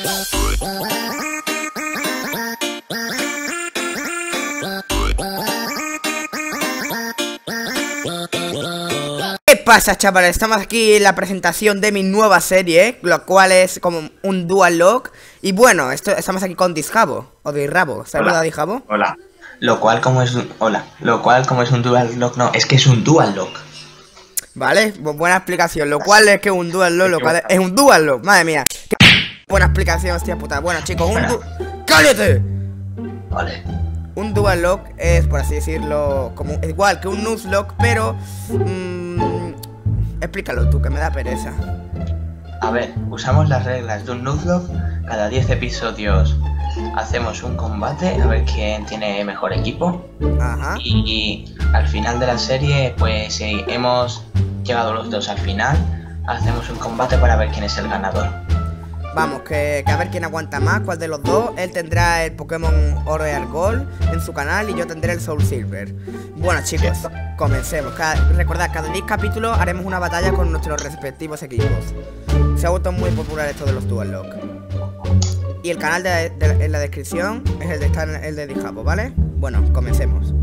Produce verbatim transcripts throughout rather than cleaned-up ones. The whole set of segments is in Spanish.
¿Qué pasa, chavales? Estamos aquí en la presentación de mi nueva serie, lo cual es como un dual lock. Y bueno, esto, estamos aquí con Disjabo, o Disrabo. ¿Saluda, Disjabo? Hola. Lo cual como es un... Hola. Lo cual como es un dual lock, no, es que es un dual lock. Vale, bu buena explicación. Lo cual es que un dual lock, lo cual es, es un dual lock. Madre mía. Qué buena explicación, hostia puta. Bueno, chicos, un du... ¡Cállate! Vale. Un dual lock es, por así decirlo, como igual que un nuzlocke, pero... Mmm, explícalo tú, que me da pereza. A ver, usamos las reglas de un nuzlocke. Cada diez episodios hacemos un combate a ver quién tiene mejor equipo. Ajá. Y, y al final de la serie, pues si hemos llegado los dos al final, hacemos un combate para ver quién es el ganador. Vamos, que, que a ver quién aguanta más, cuál de los dos. Él tendrá el Pokémon Oro y Gold en su canal y yo tendré el Soul Silver. Bueno, chicos, sí. Comencemos. Cada, recordad, cada diez capítulos haremos una batalla con nuestros respectivos equipos. Se ha vuelto muy popular esto de los Dual Lock. Y el canal de, de, en la descripción es el de, está en el de Disjabo, ¿vale? Bueno, comencemos.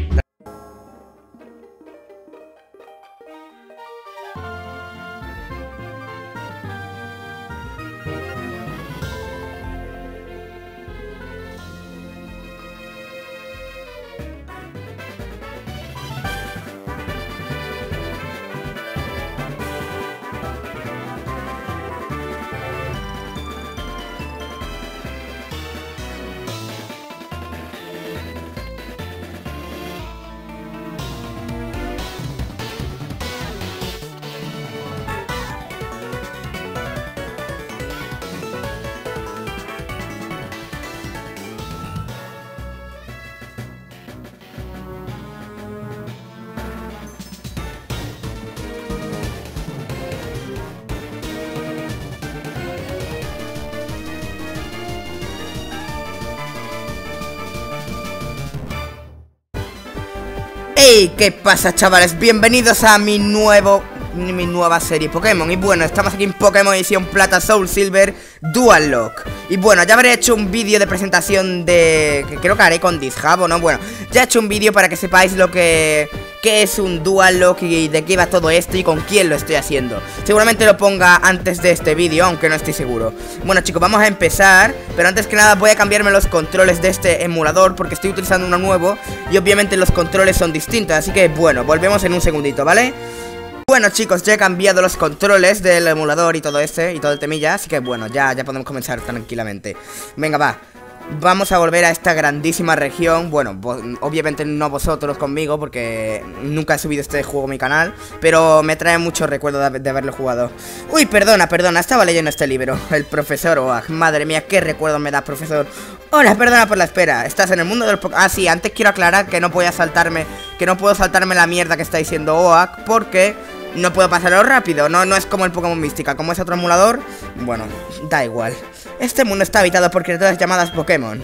¡Hey! ¿Qué pasa, chavales? Bienvenidos a mi nuevo... mi nueva serie Pokémon. Y bueno, estamos aquí en Pokémon Edición Plata Soul Silver Dual Lock. Y bueno, ya habré hecho un vídeo de presentación de... que creo que haré con Disjabo, ¿no? Bueno, ya he hecho un vídeo para que sepáis lo que... qué es un Dual Lock y de qué va todo esto y con quién lo estoy haciendo. Seguramente lo ponga antes de este vídeo, aunque no estoy seguro. Bueno, chicos, vamos a empezar. Pero antes que nada voy a cambiarme los controles de este emulador, porque estoy utilizando uno nuevo y obviamente los controles son distintos. Así que bueno, volvemos en un segundito, ¿vale? Bueno, chicos, ya he cambiado los controles del emulador y todo este, y todo el temilla. Así que bueno, ya, ya podemos comenzar tranquilamente. Venga, va. Vamos a volver a esta grandísima región. Bueno, obviamente no vosotros conmigo, porque nunca he subido este juego a mi canal, pero me trae muchos recuerdos de, de haberlo jugado. Uy, perdona, perdona, estaba leyendo este libro. El profesor Oak. Madre mía, qué recuerdos me da, profesor. Hola, perdona por la espera. Estás en el mundo del Pokémon. Ah, sí, antes quiero aclarar que no voy a saltarme, que no puedo saltarme la mierda que está diciendo Oak, porque no puedo pasarlo rápido. No, no es como el Pokémon Mística, como es otro emulador. Bueno, da igual. Este mundo está habitado por criaturas llamadas Pokémon.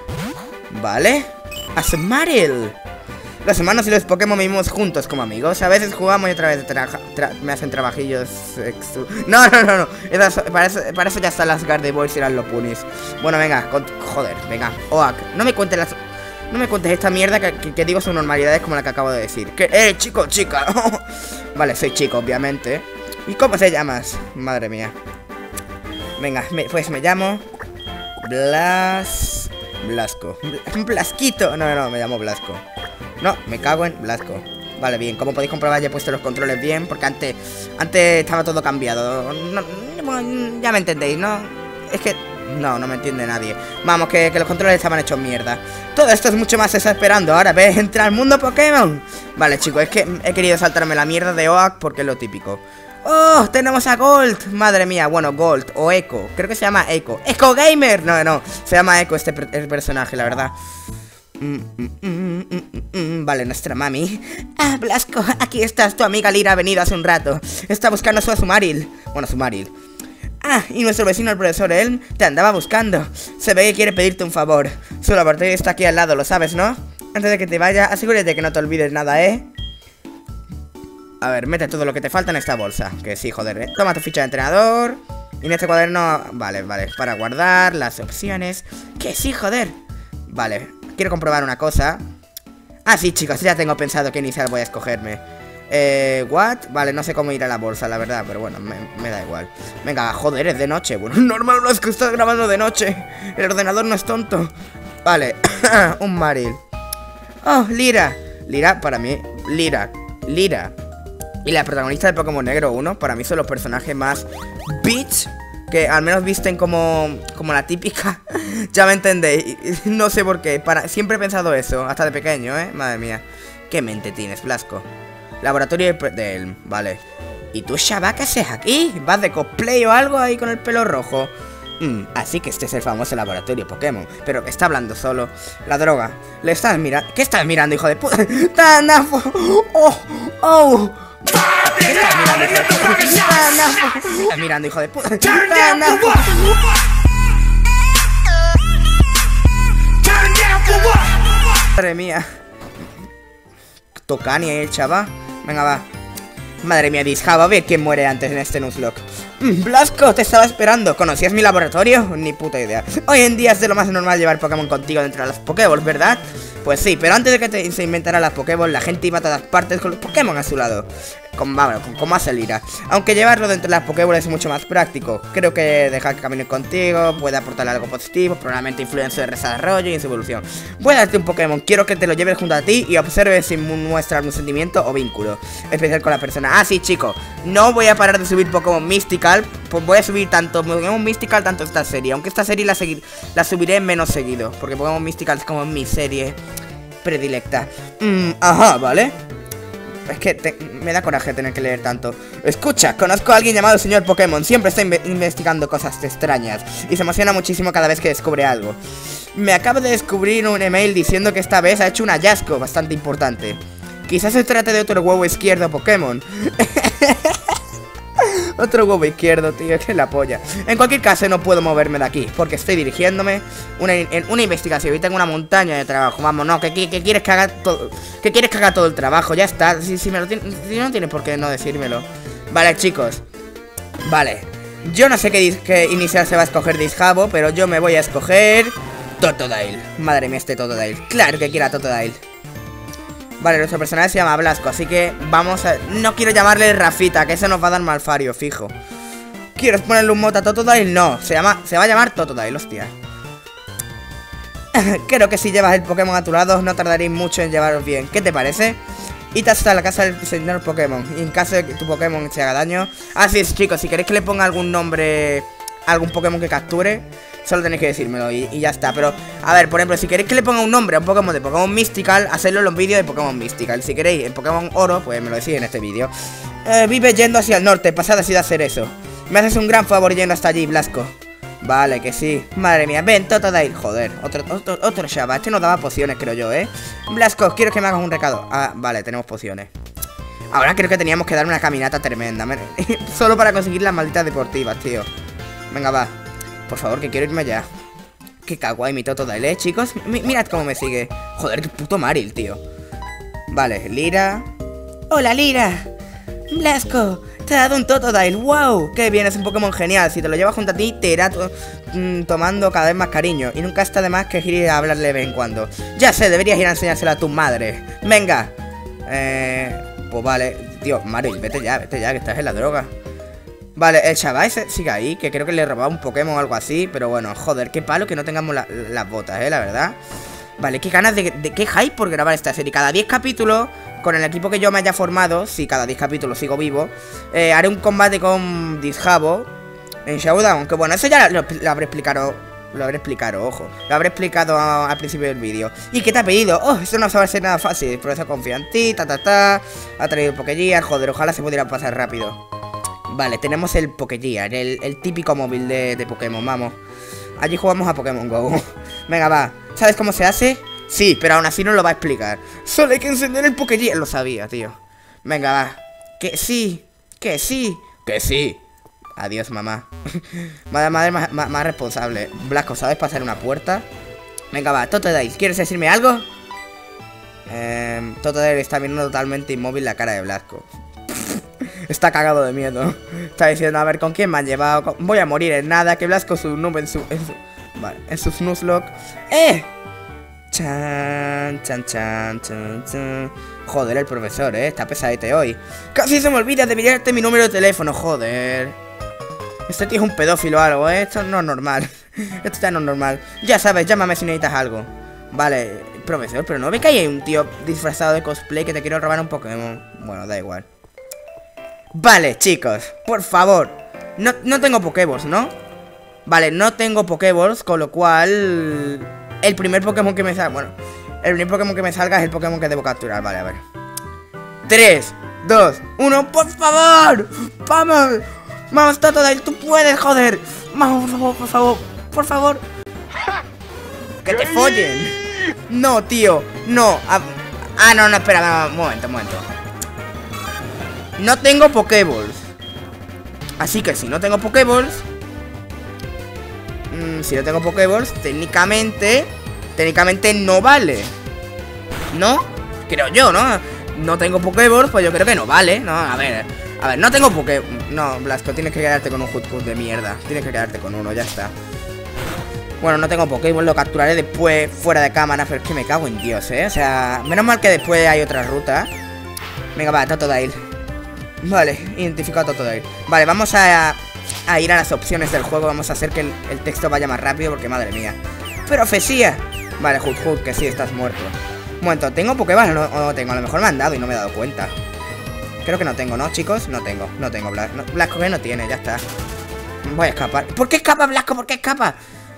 Vale. Azumarill. Los humanos y los Pokémon vivimos juntos como amigos. A veces jugamos y otra vez me hacen trabajillos sexu... No, no, no, no. Eso, para, eso, para eso ya están las Gardevoirs y las Lopunis. Bueno, venga, con... joder, venga. Oak, no me cuentes las... No me cuentes esta mierda que, que, que digo son normalidades como la que acabo de decir. Que, eh, chico, chica. Vale, soy chico, obviamente. ¿Y cómo se llamas? Madre mía. Venga, me, pues me llamo Blas... Blasco. Blasquito. No, no, no, me llamo Blasco. No, me cago en Blasco. Vale, bien, como podéis comprobar ya he puesto los controles bien, porque antes antes estaba todo cambiado. No, no, ya me entendéis, ¿no? Es que... no, no me entiende nadie. Vamos, que, que los controles estaban hechos mierda. Todo esto es mucho más desesperando. Ahora ves, entra al mundo Pokémon. Vale, chicos, es que he querido saltarme la mierda de Oak porque es lo típico. ¡Oh! Tenemos a Gold. Madre mía, bueno, Gold o Echo. Creo que se llama Echo. ¡Echo Gamer! No, no, se llama Echo este el personaje, la verdad. Mm, mm, mm, mm, mm, vale, nuestra mami. Ah, Blasco, aquí estás. Tu amiga Lira ha venido hace un rato. Está buscando a su Azumarill. Bueno, Azumarill. Ah, y nuestro vecino el profesor Elm te andaba buscando. Se ve que quiere pedirte un favor. Su laboratorio está aquí al lado, lo sabes, ¿no? Antes de que te vaya, asegúrate que no te olvides nada, ¿eh? A ver, mete todo lo que te falta en esta bolsa. Que sí, joder, ¿eh? Toma tu ficha de entrenador. Y en este cuaderno, vale, vale, para guardar las opciones. Que sí, joder. Vale, quiero comprobar una cosa. Ah, sí, chicos, ya tengo pensado qué inicial voy a escogerme. Eh, what? Vale, no sé cómo ir a la bolsa, la verdad, pero bueno, me, me da igual. Venga, joder, es de noche. Bueno, normal no es que estás grabando de noche. El ordenador no es tonto. Vale, un Maril. Oh, Lira. Lira, para mí, Lira. Lira y la protagonista de Pokémon Negro uno, para mí son los personajes más bitch, que al menos visten como, como la típica. Ya me entendéis, no sé por qué, para, siempre he pensado eso, hasta de pequeño, eh, madre mía. ¿Qué mente tienes, Blasco? Laboratorio de él, vale. ¿Y tú, Shaba, qué haces aquí? ¿Vas de cosplay o algo ahí con el pelo rojo? Mm, así que este es el famoso laboratorio Pokémon, pero está hablando solo. La droga, le estás mirando. ¿Qué estás mirando, hijo de puta? ¡Tanafo! ¡Oh! ¡Oh! ¿Qué estás mirando, hijo de puta? ¡Tanafo! ¿Qué estás mirando, hijo de puta? ¡Tanafo! Madre mía. Tocani ahí el chaval. Venga, va. Madre mía, Disjava, a ver quién muere antes en este Nuzlocke. Mm, Blasco, te estaba esperando. ¿Conocías mi laboratorio? Ni puta idea. Hoy en día es de lo más normal llevar Pokémon contigo dentro de las Pokéballs, ¿verdad? Pues sí, pero antes de que te, se inventaran las Pokéballs, la gente iba a todas partes con los Pokémon a su lado. Como, bueno, como hace Lira. Aunque llevarlo dentro de las Pokéballs es mucho más práctico. Creo que dejar que camine contigo puede aportarle algo positivo, probablemente influencia en su desarrollo y en su evolución. Voy a darte un Pokémon, quiero que te lo lleves junto a ti y observes si muestra algún sentimiento o vínculo especial con la persona. Ah, sí, chicos, no voy a parar de subir Pokémon Mystical. Pues voy a subir tanto Pokémon Mystical, tanto esta serie. Aunque esta serie la, la subiré menos seguido, porque Pokémon Mystical es como mi serie predilecta. Mm, ajá, ¿vale? Es que te, me da coraje tener que leer tanto. Escucha, conozco a alguien llamado señor Pokémon. Siempre está inve investigando cosas extrañas y se emociona muchísimo cada vez que descubre algo. Me acabo de descubrir un email diciendo que esta vez ha hecho un hallazgo bastante importante. Quizás se trate de otro huevo izquierdo Pokémon. Otro huevo izquierdo, tío, que la polla. En cualquier caso, no puedo moverme de aquí, porque estoy dirigiéndome una, en una investigación y tengo una montaña de trabajo. Vamos, no, que, que, que quieres que haga todo. Que quieres que haga todo el trabajo, ya está. Si, si me lo tiene, si no tienes por qué no decírmelo. Vale, chicos. Vale. Yo no sé qué, qué inicial se va a escoger Disjabo, pero yo me voy a escoger Totodile. Madre mía, este Totodile. Claro que quiera Totodile. Vale, nuestro personaje se llama Blasco, así que vamos a... No quiero llamarle Rafita, que eso nos va a dar malfario, fijo. ¿Quieres ponerle un mote a Totodile? No, se llama... Se va a llamar Totodile, hostia. Creo que si llevas el Pokémon a tu lado no tardaréis mucho en llevaros bien. ¿Qué te parece? Id hasta la casa del señor Pokémon. Y en caso de que tu Pokémon se haga daño... Así es, chicos, si queréis que le ponga algún nombre... Algún Pokémon que capture... Solo tenéis que decírmelo y, y ya está. Pero, a ver, por ejemplo, si queréis que le ponga un nombre a un Pokémon de Pokémon Mystical, hacedlo en los vídeos de Pokémon Mystical. Si queréis en Pokémon Oro, pues me lo decís en este vídeo. eh, Vive yendo hacia el norte, pasad así de hacer eso. Me haces un gran favor yendo hasta allí, Blasco. Vale, que sí. Madre mía, ven, Totodile. Joder, otro, otro, otro Shaba. Este nos daba pociones, creo yo, ¿eh? Blasco, quiero que me hagas un recado. Ah, vale, tenemos pociones. Ahora creo que teníamos que dar una caminata tremenda. Solo para conseguir las malditas deportivas, tío. Venga, va. Por favor, que quiero irme ya. Qué kawaii mi Totodile, ¿eh, chicos? M mirad cómo me sigue. Joder, qué puto Maril, tío. Vale, Lira. Hola, Lira. Blasco, te ha dado un Totodile. Wow, qué bien, es un Pokémon genial. Si te lo llevas junto a ti, te irá to mm, tomando cada vez más cariño. Y nunca está de más que ir a hablarle de vez en cuando. Ya sé, deberías ir a enseñárselo a tu madre. Venga. Eh... Pues vale. Tío, Maril, vete ya, vete ya, que estás en la droga. Vale, el chaval sigue ahí, que creo que le robaba un Pokémon o algo así. Pero bueno, joder, qué palo que no tengamos la, las botas, eh, la verdad. Vale, qué ganas de, de... Qué hype por grabar esta serie. Cada diez capítulos, con el equipo que yo me haya formado, si cada diez capítulos sigo vivo, eh, haré un combate con Disjabo en Showdown. Que bueno, eso ya lo, lo habré explicado. Lo habré explicado, ojo. Lo habré explicado a, al principio del vídeo. ¿Y qué te ha pedido? Oh, esto no va a ser nada fácil. Por eso confío en ti, ta ta ta. Ha traído el Pokégear, joder, ojalá se pudiera pasar rápido. Vale, tenemos el Pokégear, el, el típico móvil de, de Pokémon, vamos. Allí jugamos a Pokémon Go. Venga, va. ¿Sabes cómo se hace? Sí, pero aún así no lo va a explicar. Solo hay que encender el Pokégear. Lo sabía, tío. Venga, va. Que sí, que sí, que sí. Adiós, mamá. Madre, madre más, más, más responsable. Blasco, ¿sabes pasar una puerta? Venga, va. Totodile, ¿quieres decirme algo? Eh, Totodile está mirando totalmente inmóvil la cara de Blasco. Está cagado de miedo. Está diciendo, a ver, ¿con quién me han llevado? Voy a morir en nada. Que Blasco su nube en su... En su vale, en su Nuzlocke. ¡Eh! Chan, chan, chan, chan, chan. Joder, el profesor, eh. Está pesadete hoy. Casi se me olvida de mirarte mi número de teléfono, joder. Este tío es un pedófilo o algo, eh. Esto no es normal. Esto ya no es normal. Ya sabes, llámame si necesitas algo. Vale, profesor, pero no ve que hay un tío disfrazado de cosplay que te quiere robar un Pokémon. Bueno, da igual. Vale, chicos, por favor. No, no tengo Pokéballs, ¿no? Vale, no tengo Pokéballs, con lo cual... El primer Pokémon que me salga... Bueno, el primer Pokémon que me salga es el Pokémon que debo capturar. Vale, a ver. tres, dos, uno, ¡por favor! ¡Vamos! ¡Vamos, Totodile! ¡Tú puedes, joder! ¡Vamos, por favor, por favor! ¡Por favor! ¡Que te follen! No, tío, no. Ah, ah no, no, espera, un momento, un momento. No tengo Pokéballs. Así que si no tengo Pokéballs... Mmm, si no tengo Pokéballs, técnicamente... Técnicamente no vale. ¿No? Creo yo, ¿no? No tengo Pokéballs, pues yo creo que no vale, ¿no? A ver, a ver, no tengo Poké... No, Blasco, tienes que quedarte con un Hoothoot de mierda. Tienes que quedarte con uno, ya está. Bueno, no tengo Pokémon, lo capturaré después fuera de cámara, pero es que me cago en Dios, ¿eh? O sea, menos mal que después hay otra ruta. Venga, va, Totodile. Vale, identificado a Totodile. Vale, vamos a, a ir a las opciones del juego. Vamos a hacer que el, el texto vaya más rápido porque, madre mía. ¡Profecía! Vale, Hoothoot, que sí, estás muerto. Un momento, ¿tengo Pokéballs o no, o no tengo? A lo mejor me han dado y no me he dado cuenta. Creo que no tengo, ¿no, chicos? No tengo, no tengo Blasco. No, Blasco que no tiene, ya está. Voy a escapar. ¿Por qué escapa, Blasco? ¿Por qué escapa?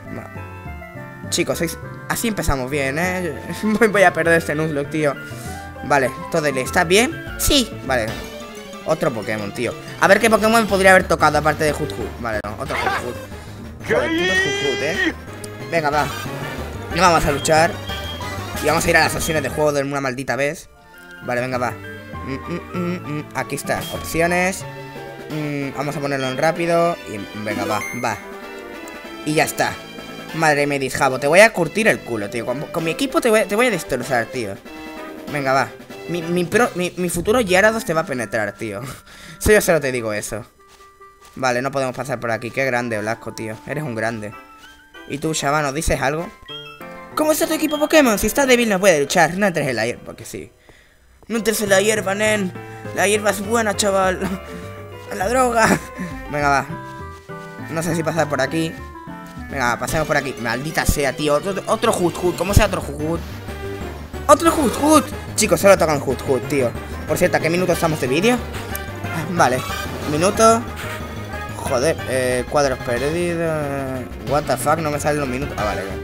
Chicos, sois... así empezamos bien, ¿eh? Voy a perder este Nuzlocke, tío. Vale, Totodile, ¿estás bien? Sí, vale. Otro Pokémon, tío. A ver qué Pokémon podría haber tocado aparte de Hoothoot. Vale, no, otro Hoothoot. Joder, puto Hoothoot, ¿eh? Venga, va. No vamos a luchar. Y vamos a ir a las opciones de juego de una maldita vez. Vale, venga, va. mm, mm, mm, mm. Aquí está, opciones. mm, Vamos a ponerlo en rápido. Y venga, va, va. Y ya está. Madre mía, Disjabo, te voy a curtir el culo, tío. Con, con mi equipo te voy, te voy a destrozar, tío. Venga, va. Mi, mi, pro, mi, mi futuro Gyarados te va a penetrar, tío. Eso yo solo te digo eso. Vale, no podemos pasar por aquí. Qué grande, Blasco, tío. Eres un grande. ¿Y tú, Shabano, dices algo? ¿Cómo está tu equipo Pokémon? Si está débil no puede luchar. No entres en la hierba, porque sí. No entres en la hierba, nen. La hierba es buena, chaval. La droga. Venga, va. No sé si pasar por aquí. Venga, pasemos por aquí. Maldita sea, tío. Otro, otro Hoothoot. ¿Cómo sea otro Hoothoot? ¡Otro Hoothoot! Chicos, solo tocan Hoothoot, tío. Por cierto, ¿a qué minuto estamos de vídeo? Vale. Minuto. Joder, eh, cuadros perdidos. What the fuck, no me salen los minutos. Ah, vale, vale.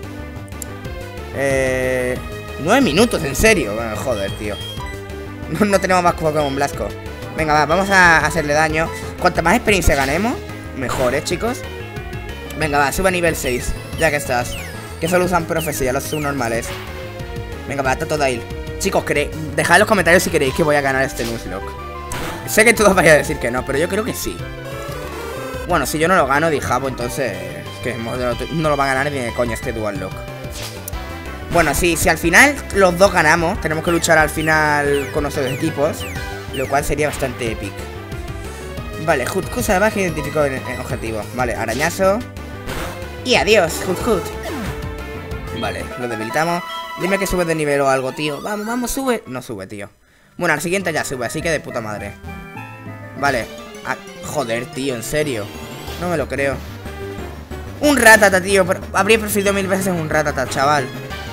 Eh... Nueve minutos, en serio. Bueno, joder, tío. No, no tenemos más Pokémon, Blasco. Venga, va, vamos a hacerle daño. Cuanta más experiencia ganemos, mejor, ¿eh, chicos? Venga, va, sube a nivel seis. Ya que estás. Que solo usan profecía, los subnormales. Venga, va, Totodile. Chicos, dejad en los comentarios si queréis que voy a ganar este Nuzlocke. Sé que todos vais a decir que no, pero yo creo que sí. Bueno, si yo no lo gano, Dijabo, entonces... Que no lo va a ganar ni de coña este Dual Lock. Bueno, sí, si al final los dos ganamos, tenemos que luchar al final con nuestros equipos, lo cual sería bastante épico. Vale, Hoothoot salvaje identificó el objetivo. Vale, arañazo. Y adiós, Hoothoot. Vale, lo debilitamos. Dime que sube de nivel o algo, tío. Vamos, vamos, sube. No sube, tío. Bueno, al siguiente ya sube, así que de puta madre. Vale. Ah, joder, tío, en serio. No me lo creo. Un Rattata, tío. Pero habría preferido mil veces un Rattata, chaval.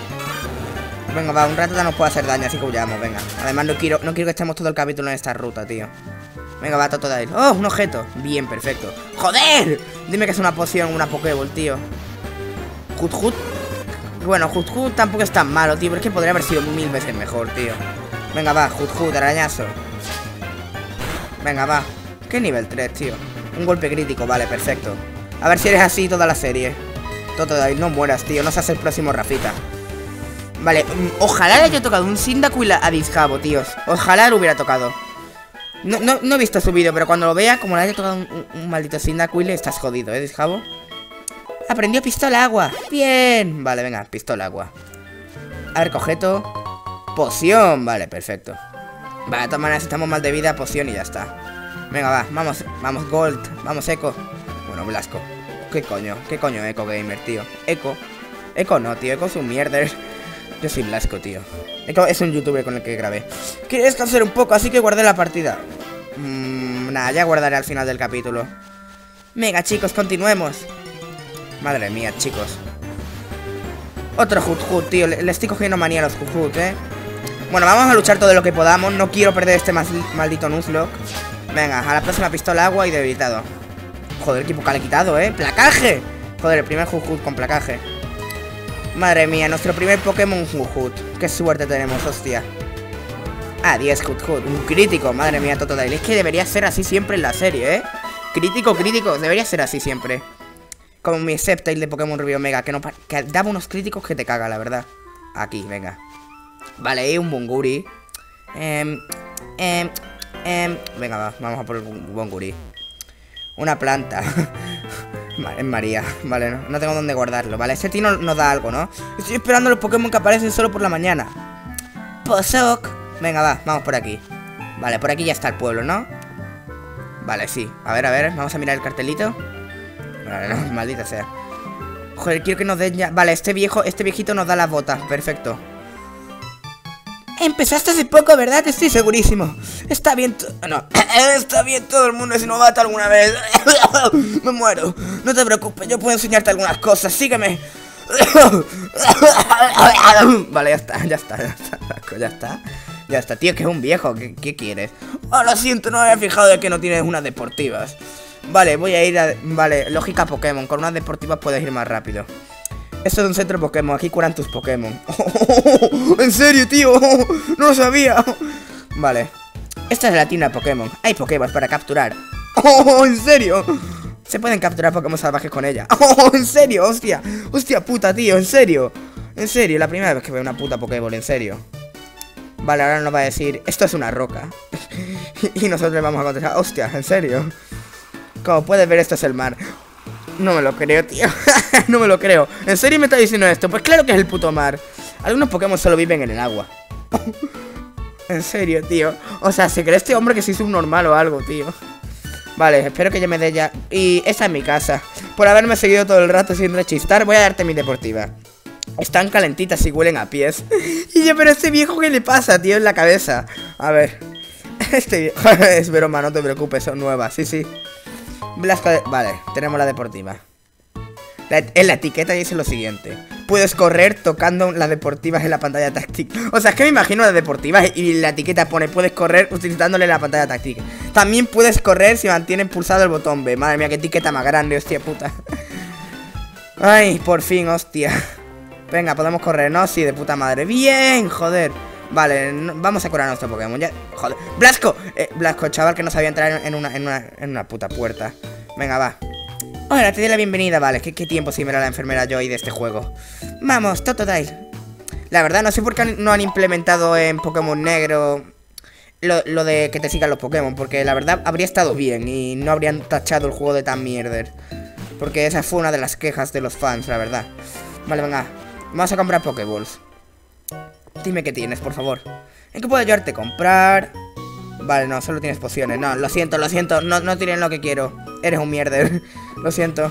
Venga, va, un Rattata nos puede hacer daño, así que huyamos, venga. Además no quiero, no quiero que estemos todo el capítulo en esta ruta, tío. Venga, va, Totodile. ¡Oh, un objeto! Bien, perfecto. ¡Joder! Dime que es una poción, una Pokéball, tío. Hoothoot. Bueno, Hoothoot tampoco es tan malo, tío. Pero es que podría haber sido mil veces mejor, tío. Venga, va, Hoothoot, arañazo. Venga, va. ¿Qué nivel tres, tío? Un golpe crítico, vale, perfecto. A ver si eres así toda la serie. Totodile, no mueras, tío. No seas el próximo Rafita. Vale, ojalá le haya tocado un Cyndaquil a Disjabo, tíos. Ojalá lo hubiera tocado. No, no, no he visto su vídeo, pero cuando lo vea, como le haya tocado un, un, un maldito Cyndaquil, estás jodido, ¿eh, Disjabo? Aprendió pistola agua. Bien. Vale, venga, pistola agua. A ver, cojeto. Poción. Vale, perfecto. Vale, de todas maneras, estamos mal de vida, poción y ya está. Venga, va, vamos, vamos Gold, vamos Echo. Bueno, Blasco. ¿Qué coño? ¿Qué coño Echo Gamer, tío? Echo. Echo no, tío, Echo es un mierder. Yo soy Blasco, tío. Echo es un youtuber con el que grabé. Quería descansar un poco, así que guardé la partida. Mmm, nada, ya guardaré al final del capítulo. Venga, chicos, continuemos. Madre mía, chicos. Otro Hoot Hoot, tío. Le, le estoy cogiendo manía a los Hoot Hoot, eh. Bueno, vamos a luchar todo lo que podamos. No quiero perder este maldito Nuzlocke. Venga, a la próxima pistola agua y debilitado. Joder, qué poca le he quitado, eh. ¡Placaje! Joder, el primer Hoot Hoot con placaje. Madre mía, nuestro primer Pokémon Hoot Hoot. Qué suerte tenemos, hostia. Ah, diez Hoot Hoot. Un crítico, madre mía, Totodile. Es que debería ser así siempre en la serie, eh. Crítico, crítico. Debería ser así siempre. Como mi Sceptile de Pokémon Rubí Omega, que, no que daba unos críticos que te caga, la verdad. Aquí, venga. Vale, y un Bunguri. Eh, eh, eh, venga, va, vamos a por el Bunguri. Una planta. Es María, vale, no, no tengo dónde guardarlo, vale. Este tío nos da algo, ¿no? Estoy esperando los Pokémon que aparecen solo por la mañana. Posok. Venga, va, vamos por aquí. Vale, por aquí ya está el pueblo, ¿no? Vale, sí, a ver, a ver, vamos a mirar el cartelito. Vale, no, maldita sea. Joder, quiero que nos den ya. Vale, este viejo, este viejito nos da las botas, perfecto. Empezaste hace poco, ¿verdad? Estoy segurísimo. Está bien, no, está bien, todo el mundo es novato alguna vez. Me muero. No te preocupes, yo puedo enseñarte algunas cosas, sígueme. Vale, ya está, ya está, ya está, ya está. Ya está, tío, que es un viejo, ¿qué, qué quieres? Oh, lo siento, no me había fijado de que no tienes unas deportivas. Vale, voy a ir a... Vale, lógica Pokémon, con unas deportivas puedes ir más rápido. Esto es un centro Pokémon, aquí curan tus Pokémon. Oh, ¿en serio, tío? No lo sabía. Vale, esta es la tienda Pokémon. Hay Pokémon para capturar. Oh, ¿en serio? Se pueden capturar Pokémon salvajes con ella. Oh, ¿en serio? Hostia, hostia puta, tío, ¿en serio? En serio, la primera vez que veo una puta Pokéball, en serio. Vale, ahora nos va a decir, esto es una roca. Y nosotros vamos a contestar, hostia, ¿en serio? Como puedes ver, esto es el mar. No me lo creo, tío. No me lo creo. ¿En serio me está diciendo esto? Pues claro que es el puto mar. Algunos Pokémon solo viven en el agua. En serio, tío. O sea, ¿se cree este hombre que soy subnormal o algo, tío? Vale, espero que ya me dé ya. Y esa es mi casa. Por haberme seguido todo el rato sin rechistar, voy a darte mi deportiva. Están calentitas y huelen a pies. Y yo, pero a este viejo, ¿qué le pasa, tío, en la cabeza? A ver. Este viejo... Es broma, no te preocupes, son nuevas, sí, sí. Blasco de... Vale, tenemos la deportiva. La, en la etiqueta dice lo siguiente: puedes correr tocando las deportivas en la pantalla táctil. O sea, es que me imagino las deportivas y la etiqueta pone puedes correr utilizándole la pantalla táctil. También puedes correr si mantienes pulsado el botón B. Madre mía, qué etiqueta más grande, hostia puta. Ay, por fin, hostia. Venga, podemos correr, ¿no? Sí, de puta madre. Bien, joder. Vale, no, vamos a curar a nuestro Pokémon ya. Joder, Blasco, eh, Blasco, chaval, que no sabía entrar en una, en una, en una puta puerta. Venga, va. Hola, te doy la bienvenida, vale. ¿Qué, qué tiempo sin ver a la enfermera Joy de este juego? Vamos, Totodile. La verdad, no sé por qué no han implementado en Pokémon Negro lo, lo de que te sigan los Pokémon, porque la verdad habría estado bien y no habrían tachado el juego de tan mierder. Porque esa fue una de las quejas de los fans, la verdad. Vale, venga, vamos a comprar Pokéballs. Dime qué tienes, por favor. ¿En qué puedo ayudarte a comprar? Vale, no, solo tienes pociones. No, lo siento, lo siento, no, no tienes lo que quiero. Eres un mierder. Lo siento.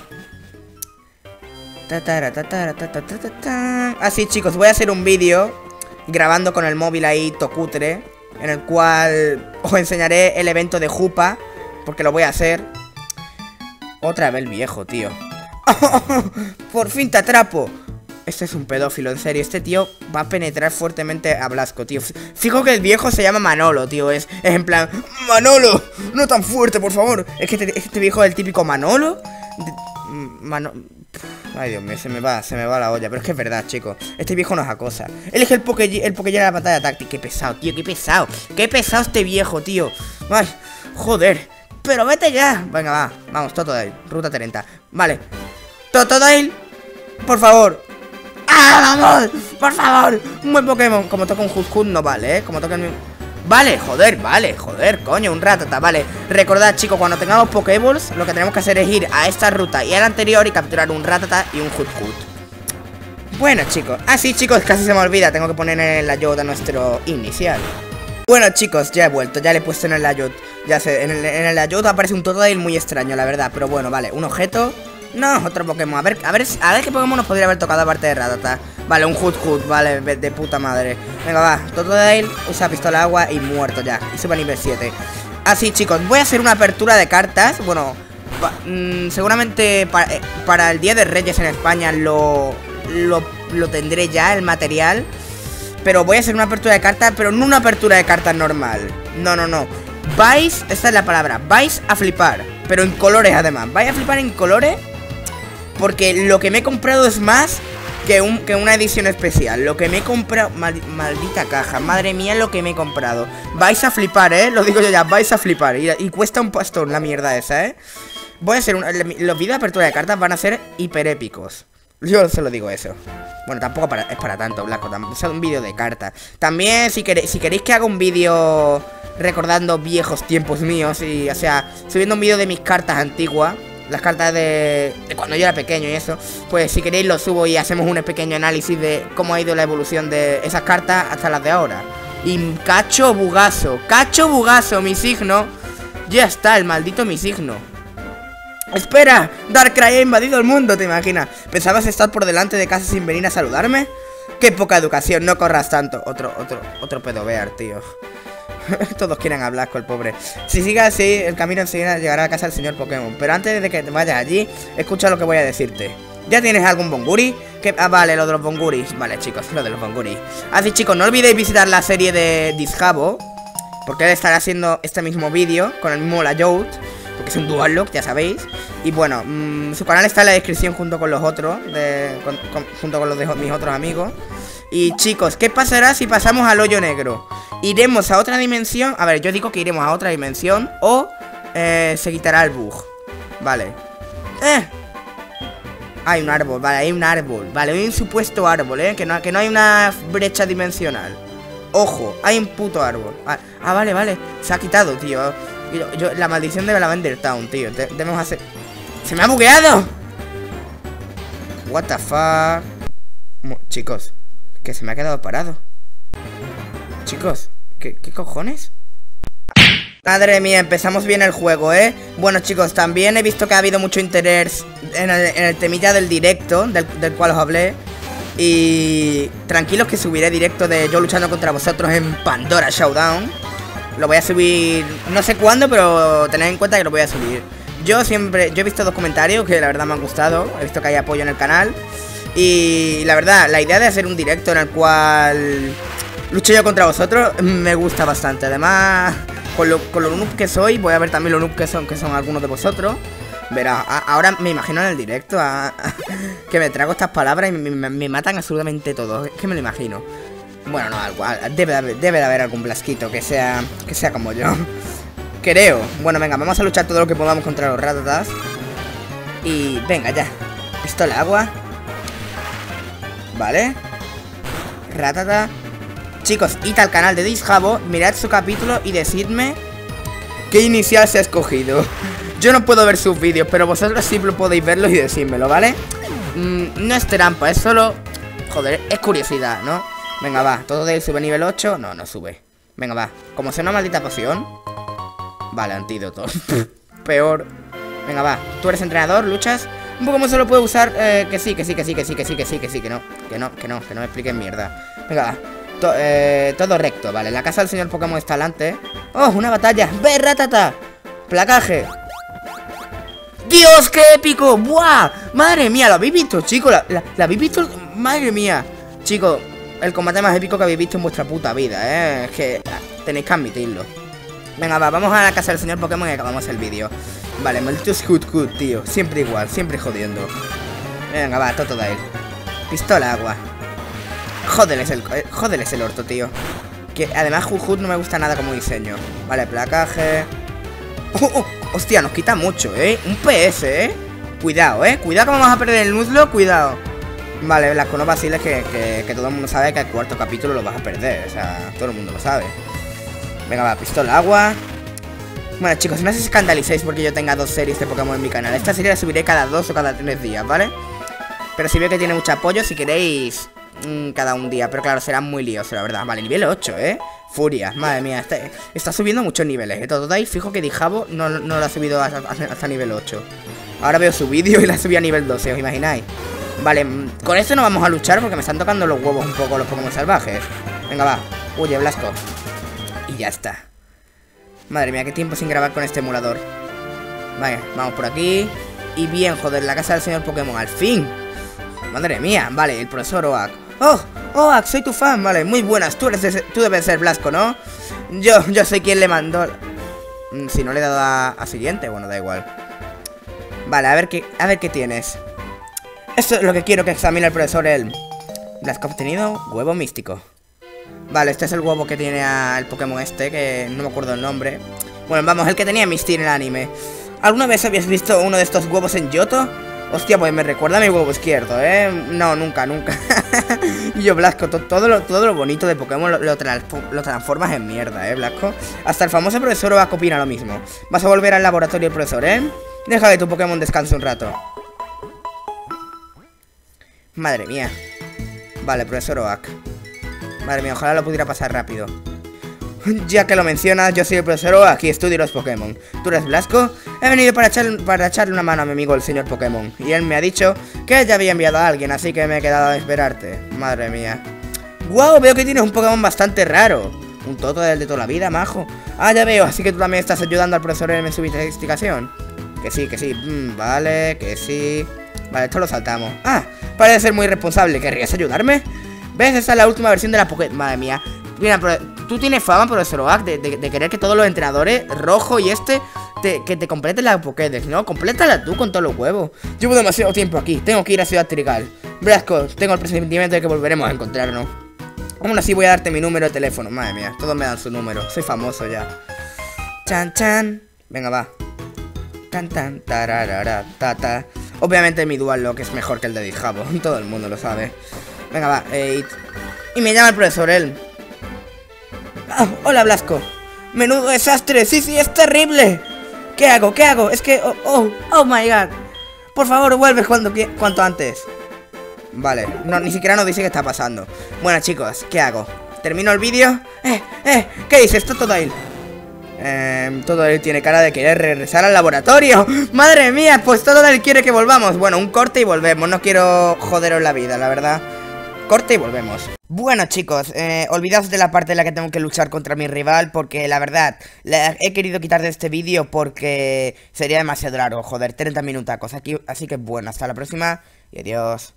Así, chicos, voy a hacer un vídeo grabando con el móvil ahí, tocutre, en el cual os enseñaré el evento de Jupa, porque lo voy a hacer. Otra vez el viejo, tío. Por fin te atrapo. Este es un pedófilo, en serio. Este tío va a penetrar fuertemente a Blasco, tío. Fijo que el viejo se llama Manolo, tío. Es, es en plan, Manolo, no tan fuerte, por favor. Es que este, este viejo es el típico Manolo de, Mano... Ay, Dios mío, se me va, se me va la olla. Pero es que es verdad, chicos. Este viejo nos acosa. Él es el poke, el poke llena la pantalla táctil. Qué pesado, tío, qué pesado. Qué pesado este viejo, tío. Ay, joder. Pero vete ya. Venga, va, vamos, Totodile, ruta treinta. Vale, Totodile, por favor. ¡Ah, vamos! ¡Por favor! Un buen Pokémon. Como toca un Hoot Hoot no vale, ¿eh? Como toca el... Vale, joder, vale, joder, coño, un Rattata, vale. Recordad, chicos, cuando tengamos Pokéballs, lo que tenemos que hacer es ir a esta ruta y a la anterior y capturar un Rattata y un Hoot Hoot. Bueno, chicos, ah, sí, chicos, casi se me olvida. Tengo que poner en el layout a nuestro inicial. Bueno, chicos, ya he vuelto, ya le he puesto en el layout. Ya sé, en el, en el ayudo aparece un Totodile muy extraño, la verdad. Pero bueno, vale, un objeto. No, otro Pokémon. A ver, a ver, a ver qué Pokémon nos podría haber tocado aparte de Rattata. Vale, un Hoot Hoot, vale, de puta madre. Venga, va, Totodile, usa pistola de agua y muerto ya. Y sube a nivel siete. Así, chicos, voy a hacer una apertura de cartas. Bueno, pa, mmm, seguramente pa, eh, para el Día de Reyes en España lo, lo, lo tendré ya, el material. Pero voy a hacer una apertura de cartas, pero no una apertura de cartas normal. No, no, no. Vais, esta es la palabra, vais a flipar. Pero en colores además, vais a flipar en colores. Porque lo que me he comprado es más que, un, que una edición especial. Lo que me he comprado, mal, maldita caja, madre mía lo que me he comprado. Vais a flipar, eh, lo digo yo ya, vais a flipar. Y, y cuesta un pastón la mierda esa, eh. Voy a hacer, un, los vídeos de apertura de cartas van a ser hiper épicos. Yo se lo digo eso. Bueno, tampoco para, es para tanto, Blasco. Es un vídeo de cartas. También, si, queréis, si queréis que haga un vídeo recordando viejos tiempos míos, y, o sea, subiendo un vídeo de mis cartas antiguas, las cartas de, de cuando yo era pequeño y eso, pues si queréis lo subo y hacemos un pequeño análisis de cómo ha ido la evolución de esas cartas hasta las de ahora. Y cacho bugazo, cacho bugazo, mi signo. Ya está, el maldito mi signo. ¡Espera! Darkrai ha invadido el mundo, ¿te imaginas? ¿Pensabas estar por delante de casa sin venir a saludarme? ¡Qué poca educación! No corras tanto. Otro, otro, otro pedobear, tío. Todos quieren hablar con el pobre. Si sigue así, el camino enseguida llegará a casa del señor Pokémon. Pero antes de que te vayas allí, escucha lo que voy a decirte. ¿Ya tienes algún Bonguri? ¿Qué? Ah, vale, lo de los Bonguris. Vale, chicos, lo de los Bonguris. Así, chicos, no olvidéis visitar la serie de Disjabo, porque él estará haciendo este mismo vídeo con el mismo layout, porque es un dual look, ya sabéis. Y bueno, mmm, su canal está en la descripción junto con los otros de, con, con, junto con los de mis otros amigos. Y chicos, ¿qué pasará si pasamos al hoyo negro? Iremos a otra dimensión. A ver, yo digo que iremos a otra dimensión. O eh, se quitará el bug. Vale. Eh Hay un árbol, vale, hay un árbol. Vale, hay un supuesto árbol, eh Que no, que no hay una brecha dimensional. Ojo, hay un puto árbol. Ah, ah vale, vale, se ha quitado, tío. Yo, yo, la maldición de Lavender Town, tío. De, Debemos hacer... ¡Se me ha bugueado! What the fuck. Mo Chicos, que se me ha quedado parado. Chicos, ¿qué, qué cojones? Madre mía, empezamos bien el juego, ¿eh? Bueno, chicos, también he visto que ha habido mucho interés en el, en el temilla del directo, del, del cual os hablé. Y tranquilos que subiré directo de yo luchando contra vosotros en Pandora Showdown. Lo voy a subir, no sé cuándo, pero tened en cuenta que lo voy a subir. Yo siempre, yo he visto dos comentarios que la verdad me han gustado. He visto que hay apoyo en el canal. Y la verdad, la idea de hacer un directo en el cual lucho yo contra vosotros me gusta bastante. Además, con lo, con lo noob que soy, voy a ver también lo noob que son, que son algunos de vosotros. Verá, a, ahora me imagino en el directo a, a, que me trago estas palabras y me, me, me matan absolutamente todo. Es que me lo imagino. Bueno, no, algo, debe, de haber, debe de haber algún blasquito que sea, que sea como yo. Creo. Bueno, venga, vamos a luchar todo lo que podamos contra los ratatas. Y venga, ya. Pistola de agua. Vale. Ratata. Chicos, id al canal de Disjabo, mirad su capítulo y decidme qué inicial se ha escogido. Yo no puedo ver sus vídeos, pero vosotros sí podéis verlos y decírmelo, ¿vale? Mm, no es trampa, es solo... Joder, es curiosidad, ¿no? Venga, va, todo de él sube nivel ocho. No, no sube. Venga, va, como sea una maldita poción. Vale, antídoto. Peor. Venga, va, tú eres entrenador, luchas. Un Pokémon solo puede usar, eh, que sí, que sí, que sí, que sí, que sí, que sí, que sí, que no. Que no, que no, que no me expliquen mierda. Venga, va. To eh, todo recto, vale. La casa del señor Pokémon está delante. ¡Oh, una batalla! ¡Ve, ratata! Placaje. ¡Dios, qué épico! ¡Buah! ¡Madre mía! ¿Lo habéis visto, chicos? ¿La, la, ¿la habéis visto? ¡Madre mía! Chicos, el combate más épico que habéis visto en vuestra puta vida, ¿eh? Es que tenéis que admitirlo. Venga, va, vamos a la casa del señor Pokémon y acabamos el vídeo. Vale, malditos Hoot Hoot, tío. Siempre igual, siempre jodiendo. Venga, va, todo de él. Pistola, agua. Jódeles el, eh, jódeles el orto, tío. Que además Hoot Hoot no me gusta nada como diseño. Vale, placaje. Oh, oh, hostia, nos quita mucho, ¿eh? Un P S, ¿eh? Cuidado, ¿eh? Cuidado que vamos a perder el Nuzlocke, cuidado. Vale, las conos vaciles que, que, que todo el mundo sabe que el cuarto capítulo lo vas a perder. O sea, todo el mundo lo sabe. Venga, va, pistola, agua. Bueno, chicos, no os escandalicéis porque yo tenga dos series de Pokémon en mi canal. Esta serie la subiré cada dos o cada tres días, ¿vale? Pero si veo que tiene mucho apoyo, si queréis, mmm, cada un día. Pero claro, será muy lioso, la verdad. Vale, nivel ocho, ¿eh? Furia, madre mía, está, está subiendo muchos niveles, ¿eh? Todo ahí, fijo que Dijabo no, no lo ha subido hasta, hasta nivel ocho. Ahora veo su vídeo y la subí a nivel doce, ¿os imagináis? Vale, con este no vamos a luchar porque me están tocando los huevos un poco los Pokémon salvajes. Venga, va, huye, Blasco. Y ya está. Madre mía, qué tiempo sin grabar con este emulador. Vale, vamos por aquí. Y bien, joder, la casa del señor Pokémon, al fin. Madre mía, vale, el profesor Oak. ¡Oh! ¡Oak! Soy tu fan, vale, muy buenas. Tú, eres de, tú debes ser Blasco, ¿no? Yo, yo soy quien le mandó. Si no le he dado a, a siguiente, bueno, da igual. Vale, a ver qué, a ver qué tienes. Esto es lo que quiero que examine el profesor Elm. Blasco ha obtenido huevo místico. Vale, este es el huevo que tiene el Pokémon este, que no me acuerdo el nombre. Bueno, vamos, el que tenía Misty en el anime. ¿Alguna vez habías visto uno de estos huevos en Johto? Hostia, pues me recuerda a mi huevo izquierdo, ¿eh? No, nunca, nunca. Y yo, Blasco, to todo, lo, todo lo bonito de Pokémon lo, lo, trans lo transformas en mierda, ¿eh, Blasco? Hasta el famoso profesor Oak opina lo mismo. ¿Vas a volver al laboratorio, profesor, eh? Deja que tu Pokémon descanse un rato. Madre mía. Vale, profesor Oak. Madre mía, ojalá lo pudiera pasar rápido. Ya que lo mencionas, yo soy el profesor Oak y estudio los Pokémon. ¿Tú eres Blasco? He venido para, echar, para echarle una mano a mi amigo el señor Pokémon. Y él me ha dicho que ya había enviado a alguien, así que me he quedado a esperarte. Madre mía. ¡Guau! Veo que tienes un Pokémon bastante raro. Un Toto del de toda la vida, majo. Ah, ya veo, así que tú también estás ayudando al profesor en su investigación. Que sí, que sí. Mm, vale, que sí. Vale, esto lo saltamos. Ah, parece ser muy responsable. ¿Querrías ayudarme? ¿Ves? Esa es la última versión de la Poké... Madre mía. Mira, pero tú tienes fama, profesor Oak, de, de, de querer que todos los entrenadores, Rojo y este, te, que te completen la Pokédex, ¿no? Complétala tú con todos los huevos. Llevo demasiado tiempo aquí. Tengo que ir a Ciudad Trigal. Blasco, tengo el presentimiento de que volveremos a encontrarnos. Aún así voy a darte mi número de teléfono. Madre mía, todos me dan su número. Soy famoso ya. Chan, chan. Venga, va. Tan, tan, tararara, ta, ta. Obviamente mi Dual Lock es mejor que el de Dijabo. Todo el mundo lo sabe. Venga, va. Eh, y me llama el profesor Elm. Ah, hola, Blasco. Menudo desastre. Sí, sí, es terrible. ¿Qué hago? ¿Qué hago? Es que... Oh, oh, oh my god. Por favor, vuelve cuando, cuanto antes. Vale, no, ni siquiera nos dice qué está pasando. Bueno, chicos, ¿qué hago? ¿Termino el vídeo? Eh, eh, ¿qué dices? Totodile. Eh, Totodile tiene cara de querer regresar al laboratorio. ¡Madre mía! Pues Totodile quiere que volvamos. Bueno, un corte y volvemos. No quiero joderos la vida, la verdad. Corte y volvemos. Bueno, chicos, eh, olvidaos de la parte en la que tengo que luchar contra mi rival, porque la verdad, la he querido quitar de este vídeo porque sería demasiado largo, joder, treinta minutacos aquí, así que bueno, hasta la próxima y adiós.